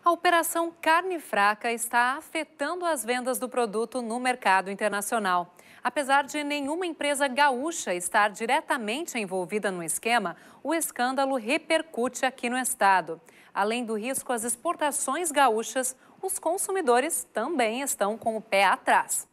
A Operação Carne Fraca está afetando as vendas do produto no mercado internacional. Apesar de nenhuma empresa gaúcha estar diretamente envolvida no esquema, o escândalo repercute aqui no estado. Além do risco às exportações gaúchas, os consumidores também estão com o pé atrás.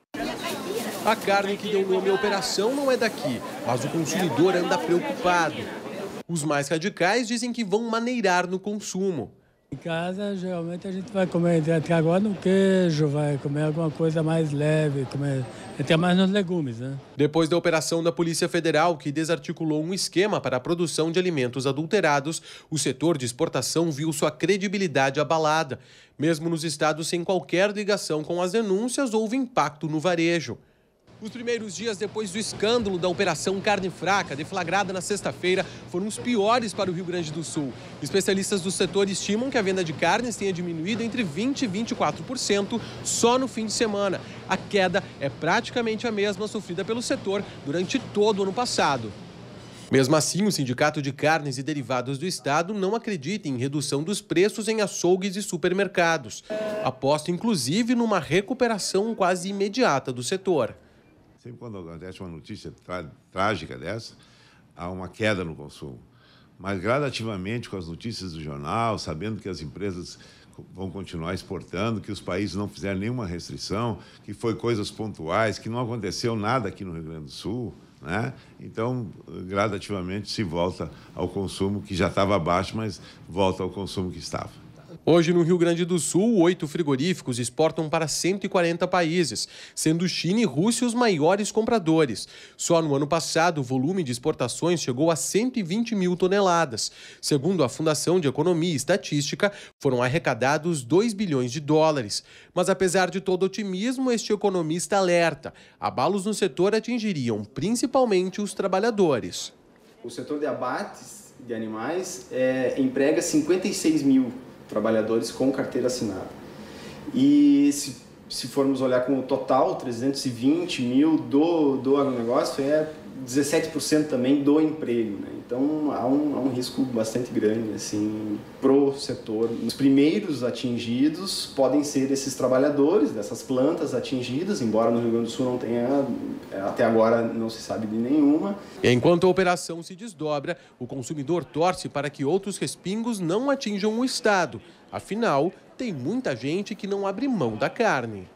A carne que deu nome à operação não é daqui, mas o consumidor anda preocupado. Os mais radicais dizem que vão maneirar no consumo. Em casa, geralmente, a gente vai comer até agora no queijo, vai comer alguma coisa mais leve, comer até mais nos legumes, né? Depois da operação da Polícia Federal, que desarticulou um esquema para a produção de alimentos adulterados, o setor de exportação viu sua credibilidade abalada. Mesmo nos estados sem qualquer ligação com as denúncias, houve impacto no varejo. Os primeiros dias depois do escândalo da Operação Carne Fraca, deflagrada na sexta-feira, foram os piores para o Rio Grande do Sul. Especialistas do setor estimam que a venda de carnes tenha diminuído entre 20% e 24% só no fim de semana. A queda é praticamente a mesma sofrida pelo setor durante todo o ano passado. Mesmo assim, o Sindicato de Carnes e Derivados do Estado não acredita em redução dos preços em açougues e supermercados. Aposta, inclusive, numa recuperação quase imediata do setor. Sempre quando acontece uma notícia trágica dessa, há uma queda no consumo. Mas gradativamente, com as notícias do jornal, sabendo que as empresas vão continuar exportando, que os países não fizeram nenhuma restrição, que foi coisas pontuais, que não aconteceu nada aqui no Rio Grande do Sul, né? Então, gradativamente se volta ao consumo que já estava baixo, mas volta ao consumo que estava. Hoje, no Rio Grande do Sul, 8 frigoríficos exportam para 140 países, sendo China e Rússia os maiores compradores. Só no ano passado, o volume de exportações chegou a 120 mil toneladas. Segundo a Fundação de Economia e Estatística, foram arrecadados 2 bilhões de dólares. Mas, apesar de todo otimismo, este economista alerta: abalos no setor atingiriam principalmente os trabalhadores. O setor de abates de animais emprega 56 mil trabalhadores com carteira assinada. E se formos olhar com o total, 320 mil do agronegócio, 17% também do emprego, né? Então há um risco bastante grande assim, pro setor. Os primeiros atingidos podem ser esses trabalhadores, dessas plantas atingidas, embora no Rio Grande do Sul não tenha, até agora não se sabe de nenhuma. Enquanto a operação se desdobra, o consumidor torce para que outros respingos não atinjam o estado. Afinal, tem muita gente que não abre mão da carne.